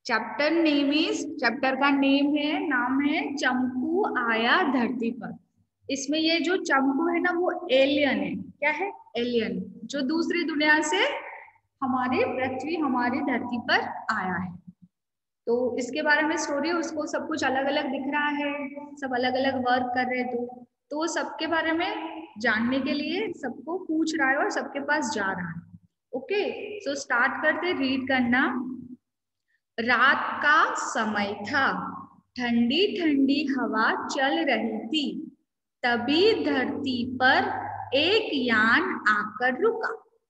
Chapter name is, chapter का नाम है चंपू आया धरती पर। इसमें ये जो चंपू है ना वो एलियन है। क्या है? एलियन, जो दूसरी दुनिया से हमारी पृथ्वी, हमारी धरती पर आया है। तो इसके बारे में स्टोरी, उसको सब कुछ अलग अलग दिख रहा है, सब अलग अलग वर्क कर रहे हैं। तो सबके बारे में जानने के लिए सबको पूछ रहा है और सबके पास जा रहा है। ओके, सो स्टार्ट करते, रीड करना। रात का समय था, ठंडी ठंडी हवा चल रही थी, तभी धरती पर एक यान आकर रुका।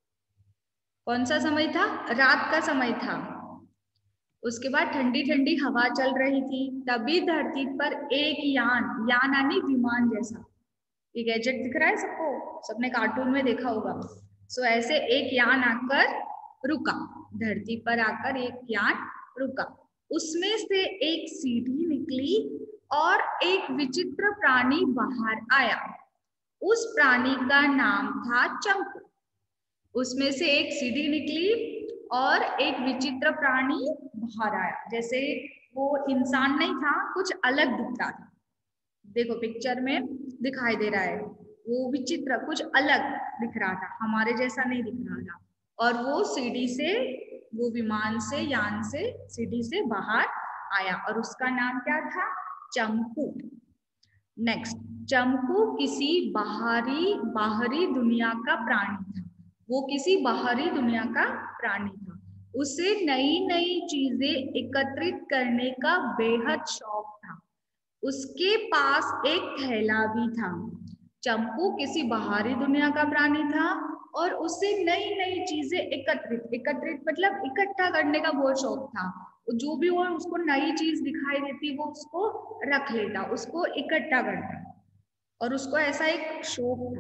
कौन सा समय था? रात का समय था। उसके बाद ठंडी ठंडी हवा चल रही थी, तभी धरती पर एक यान, यान यानी विमान जैसा, ये गैजेट दिख रहा है सबको, सबने कार्टून में देखा होगा। सो ऐसे एक यान आकर रुका, धरती पर आकर एक यान रुका। उसमें से एक सीढ़ी निकली और एक विचित्र प्राणी बाहर आया। उस प्राणी का नाम था चंपू। उसमें से एक सीढ़ी निकली और एक विचित्र प्राणी बाहर आया। जैसे वो इंसान नहीं था, कुछ अलग दिख रहा था। देखो पिक्चर में दिखाई दे रहा है, वो विचित्र कुछ अलग दिख रहा था, हमारे जैसा नहीं दिख रहा था। और वो सीढ़ी से, वो विमान से, यान से, सीढ़ी से बाहर आया और उसका नाम क्या था? चंपू। नेक्स्ट, चंपू किसी बाहरी दुनिया का प्राणी था। वो किसी बाहरी दुनिया का प्राणी था। उसे नई नई चीजें एकत्रित करने का बेहद शौक था। उसके पास एक थैला भी था। चंपू किसी बाहरी दुनिया का प्राणी था और उसे नई नई चीजें एकत्रित मतलब इकट्ठा करने का बहुत शौक था। जो भी वो उसको नई चीज दिखाई देती वो उसको रख लेता, उसको इकट्ठा करता, और उसको ऐसा एक शौक था।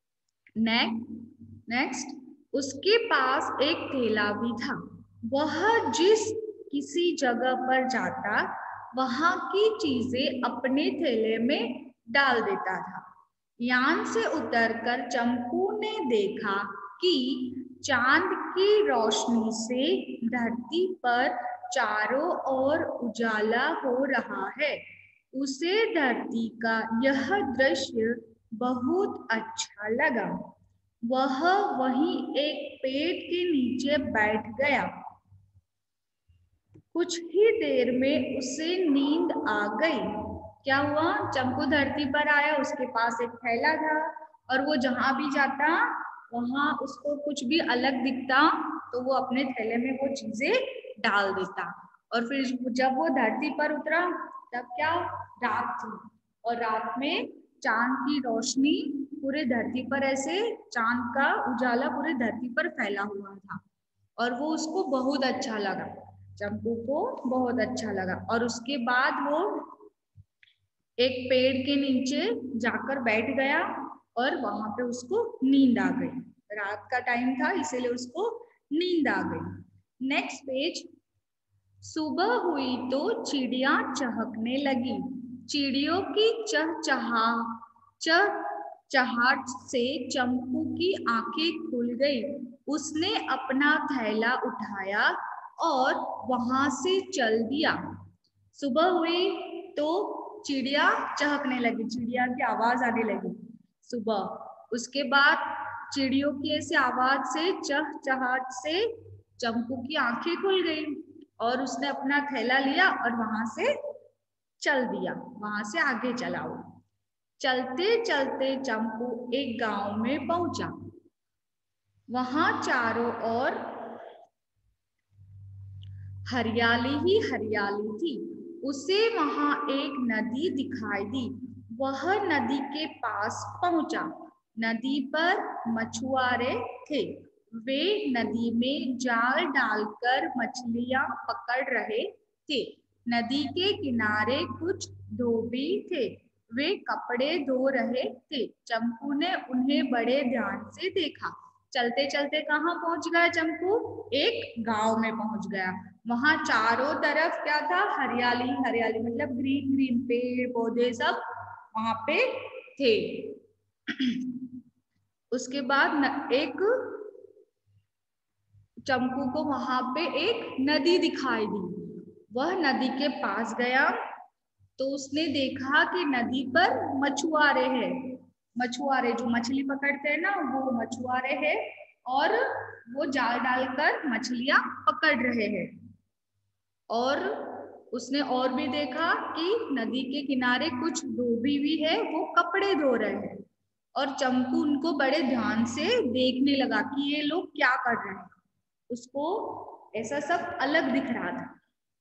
नेक्स्ट, उसके पास एक थैला भी था। वह जिस किसी जगह पर जाता वहां की चीजें अपने थैले में डाल देता था। यान से उतरकर चंपू ने देखा कि चांद की रोशनी से धरती पर चारों ओर उजाला हो रहा है। उसे धरती का यह दृश्य बहुत अच्छा लगा। वह वहीं एक पेड़ के नीचे बैठ गया। कुछ ही देर में उसे नींद आ गई। क्या हुआ? चंपू धरती पर आया, उसके पास एक थैला था और वो जहां भी जाता वहां उसको कुछ भी अलग दिखता तो वो अपने थैले में वो चीजें डाल देता। और फिर जब वो धरती पर उतरा तब क्या? रात थी, और रात में चांद की रोशनी पूरे धरती पर, ऐसे चांद का उजाला पूरे धरती पर फैला हुआ था और वो उसको बहुत अच्छा लगा, चंपू को बहुत अच्छा लगा। और उसके बाद वो एक पेड़ के नीचे जाकर बैठ गया और वहां पे उसको नींद आ गई। रात का टाइम था इसीलिए उसको नींद आ गई। Next page. सुबह हुई तो चिड़िया चहकने लगी। चिड़ियों की चहचहाट से चंपू की आंखें खुल गई। उसने अपना थैला उठाया और वहां से चल दिया। सुबह हुई तो चिड़िया चहकने लगी, चिड़िया की आवाज आने लगी सुबह। उसके बाद चिड़ियों की ऐसी आवाज से, चहचहाट से चंपू की आंखें खुल गई और उसने अपना थैला लिया और वहां से चल दिया, वहां से आगे चला। वो चलते चलते चंपू एक गांव में पहुंचा। वहां चारों ओर हरियाली ही हरियाली थी। उसे वहां एक नदी दिखाई दी। वह नदी के पास पहुंचा। नदी पर मछुआरे थे। वे नदी में जाल डालकर मछलियां पकड़ रहे थे। नदी के किनारे कुछ धोबी थे। वे कपड़े धो रहे थे। चंपू ने उन्हें बड़े ध्यान से देखा। चलते चलते कहाँ पहुंच गया चंपू? एक गांव में पहुंच गया। वहां चारों तरफ क्या था? हरियाली हरियाली, मतलब ग्रीन ग्रीन पेड़ पौधे सब वहां पे थे। उसके बाद एक चंपू को वहां पे एक नदी दिखाई दी। वह नदी के पास गया तो उसने देखा कि नदी पर मछुआरे हैं। मछुआरे जो मछली पकड़ते हैं ना, वो मछुआरे हैं और वो जाल डालकर मछलियां पकड़ रहे हैं। और उसने और भी देखा कि नदी के किनारे कुछ धोबी भी है, वो कपड़े धो रहे हैं। और चंपू उनको बड़े ध्यान से देखने लगा कि ये लोग क्या कर रहे हैं। उसको ऐसा सब अलग दिख रहा था।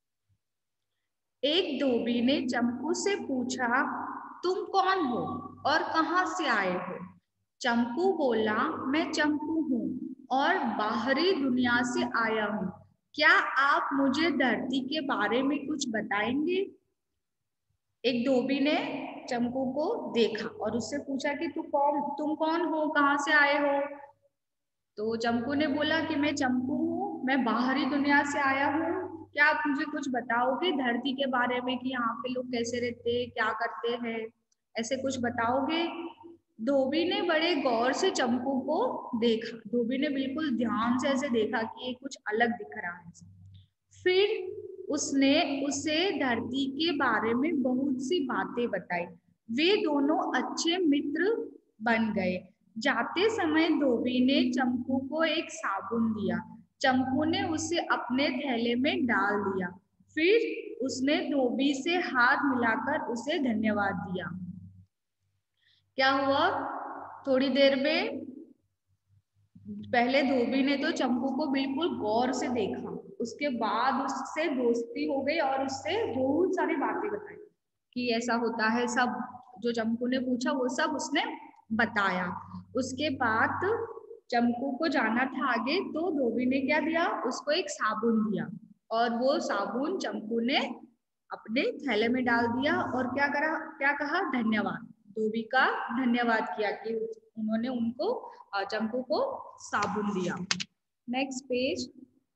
एक धोबी ने चंपू से पूछा, तुम कौन हो और कहाँ से आए हो? चंपू बोला, मैं चंपू हूँ और बाहरी दुनिया से आया हूँ। क्या आप मुझे धरती के बारे में कुछ बताएंगे? एक धोबी ने चंपू को देखा और उससे पूछा कि तुम कौन हो, कहाँ से आए हो? तो चंपू ने बोला कि मैं चंपू हूँ, मैं बाहरी दुनिया से आया हूँ। क्या आप मुझे कुछ बताओगे धरती के बारे में कि यहाँ पे लोग कैसे रहते हैं, क्या करते हैं, ऐसे कुछ बताओगे? धोबी ने बड़े गौर से चंपू को देखा। धोबी ने बिल्कुल ध्यान से ऐसे देखा कि ये कुछ अलग दिख रहा है। फिर उसने उसे धरती के बारे में बहुत सी बातें बताई। वे दोनों अच्छे मित्र बन गए। जाते समय धोबी ने चंपू को एक साबुन दिया। चंपू ने उसे अपने थैले में डाल दिया। फिर उसने धोबी से हाथ मिलाकर उसे धन्यवाद दिया। क्या हुआ? थोड़ी देर में पहले धोबी ने तो चंपू को बिल्कुल गौर से देखा, उसके बाद उससे दोस्ती हो गई और उससे बहुत सारी बातें बताई कि ऐसा होता है। सब जो चंपू ने पूछा वो सब उसने बताया। उसके बाद चंपू को जाना था आगे, तो धोबी ने क्या दिया, उसको एक साबुन दिया और वो साबुन चंपू ने अपने थैले में डाल दिया और क्या कहा, धन्यवाद। धोबी का धन्यवाद किया कि उन्होंने उनको चंपू को साबुन दिया। Next page.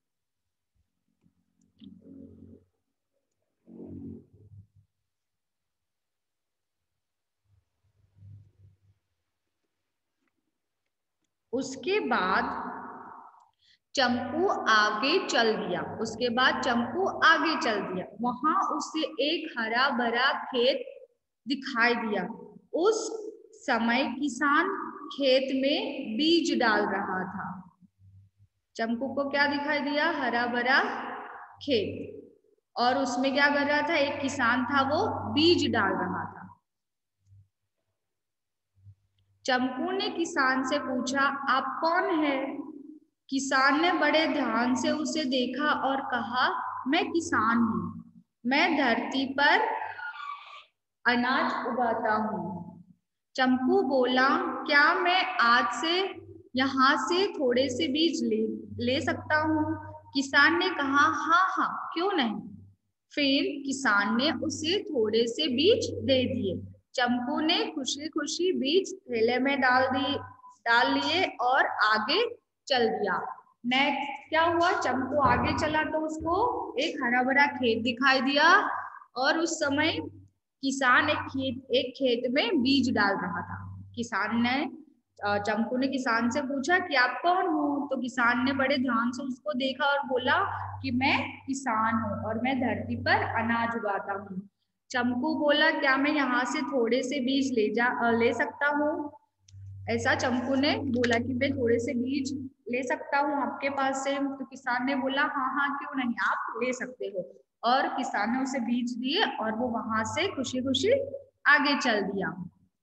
उसके बाद चंपू आगे चल दिया। उसके बाद चंपू आगे चल दिया। वहां उसे एक हरा भरा खेत दिखाई दिया। उस समय किसान खेत में बीज डाल रहा था। चंपू को क्या दिखाई दिया? हरा भरा खेत, और उसमें क्या कर रहा था, एक किसान था वो बीज डाल रहा था। चंपू ने किसान से पूछा, आप कौन है? किसान ने बड़े ध्यान से उसे देखा और कहा, मैं किसान हूँ, मैं धरती पर अनाज उगाता हूँ। चंपू बोला, क्या मैं आज से यहाँ से थोड़े से बीज ले सकता हूँ? किसान ने कहा, हाँ हाँ, क्यों नहीं। फिर किसान ने उसे थोड़े से बीज दे दिए। चंपू ने खुशी खुशी बीज थैले में डाल लिए और आगे चल दिया। नेक्स्ट क्या हुआ? चंपू आगे चला तो उसको एक हरा भरा खेत दिखाई दिया और उस समय किसान एक खेत में बीज डाल रहा था। किसान ने चंपू ने किसान से पूछा कि आप कौन हो? तो किसान ने बड़े ध्यान से उसको देखा और बोला कि मैं किसान हूँ और मैं धरती पर अनाज उगाता हूँ। चंपू बोला, क्या मैं यहाँ से थोड़े से बीज ले सकता हूँ? ऐसा चंपू ने बोला कि मैं थोड़े से बीज ले सकता हूँ आपके पास से। तो किसान ने बोला, हाँ हाँ, क्यों नहीं, आप ले सकते हो। और किसान ने उसे बीज दिए और वो वहां से खुशी खुशी आगे चल दिया।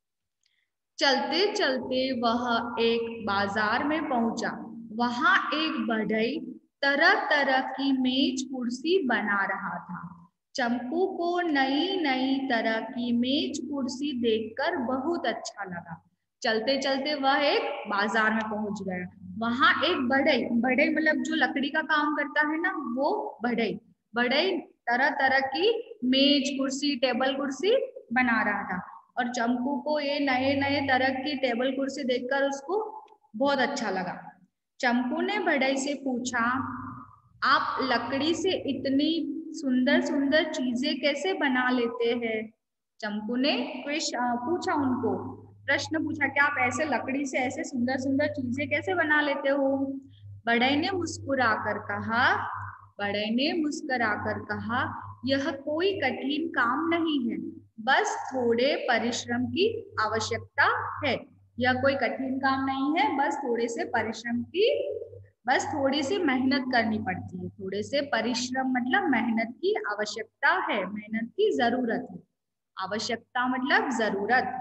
चलते चलते वह एक बाजार में पहुंचा। वहां एक बढ़ई तरह तरह की मेज कुर्सी बना रहा था। चंपू को नई नई तरह की मेज कुर्सी देखकर बहुत अच्छा लगा। चलते चलते वह एक बाजार में पहुंच गया। वहां एक बढ़ई, बढ़ई मतलब जो लकड़ी का काम करता है ना, वो बढ़ई। बढ़ई तरह तरह की मेज कुर्सी, टेबल कुर्सी बना रहा था और चंपू को ये नए नए तरह की टेबल कुर्सी देखकर उसको बहुत अच्छा लगा। चंपू ने बढ़ई से पूछा, आप लकड़ी से इतनी सुंदर सुंदर चीजें कैसे बना लेते हैं? चंपू ने पूछा उनको, प्रश्न पूछा कि आप ऐसे लकड़ी से ऐसे सुंदर सुंदर चीजें कैसे बना लेते हो? बढ़ई ने मुस्कुराकर कहा, बड़े ने मुस्कुराकर कहा, यह कोई कठिन काम नहीं है, बस थोड़े परिश्रम की आवश्यकता है। यह कोई कठिन काम नहीं है, बस थोड़े से परिश्रम की, बस थोड़ी सी मेहनत करनी पड़ती है। थोड़े से परिश्रम मतलब मेहनत की आवश्यकता है, मेहनत की जरूरत है। आवश्यकता मतलब जरूरत।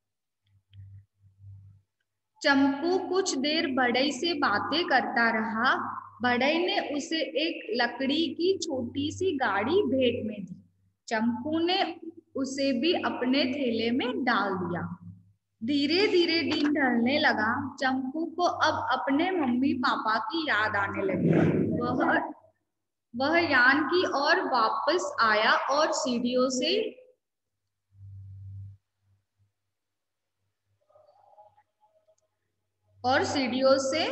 चंपू कुछ देर बढ़ई से बातें करता रहा। बढ़ई ने उसे एक लकड़ी की छोटी सी गाड़ी भेंट में दी। चंपू ने उसे भी अपने थैले में डाल दिया। धीरे धीरे दिन ढलने लगा। चंपू को अब अपने मम्मी पापा की याद आने लगी। वह यान की ओर वापस आया और सीढ़ियों से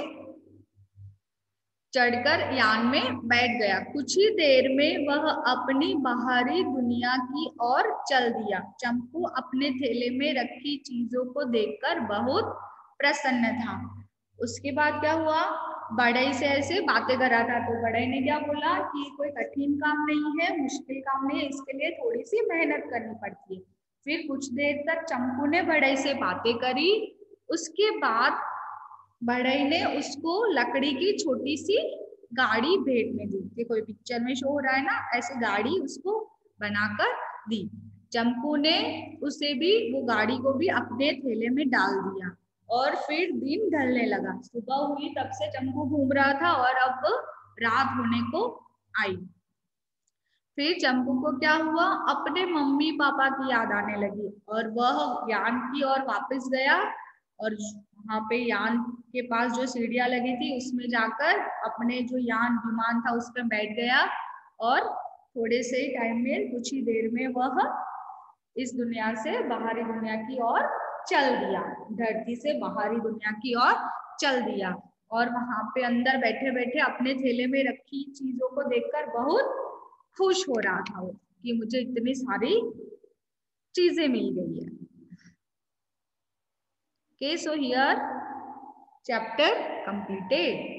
चढ़कर यान में बैठ गया। कुछ ही देर में वह अपनी बाहरी दुनिया की ओर चल दिया। चंपू अपने थैले में रखी चीजों को देखकर बहुत प्रसन्न था। उसके बाद क्या हुआ, बड़े से ऐसे बातें कर रहा था, तो बड़े ने क्या बोला कि कोई कठिन काम नहीं है, मुश्किल काम नहीं है, इसके लिए थोड़ी सी मेहनत करनी पड़ती है। फिर कुछ देर तक चंपू ने बड़े से बातें करी। उसके बाद बढ़ई ने उसको लकड़ी की छोटी सी गाड़ी भेंट में दी। कि कोई पिक्चर में शो हो रहा है ना, ऐसे गाड़ी उसको बनाकर दी। चंपू ने उसे भी, वो गाड़ी को भी अपने थैले में डाल दिया और फिर दिन ढलने लगा। सुबह हुई तब से चंपू घूम रहा था और अब रात होने को आई। फिर चंपू को क्या हुआ, अपने मम्मी पापा की याद आने लगी और वह यान की ओर वापस गया और वहां पे यान के पास जो सीढ़ियां लगी थी उसमें जाकर अपने जो यान विमान था उस पर बैठ गया और थोड़े से ही टाइम में, कुछ ही देर में वह इस दुनिया से बाहरी दुनिया की ओर चल दिया। धरती से बाहरी दुनिया की ओर चल दिया और वहां पे अंदर बैठे बैठे अपने थैले में रखी चीजों को देखकर बहुत खुश हो रहा था वो, कि मुझे इतनी सारी चीजें मिल गई है। Okay, so here chapter completed.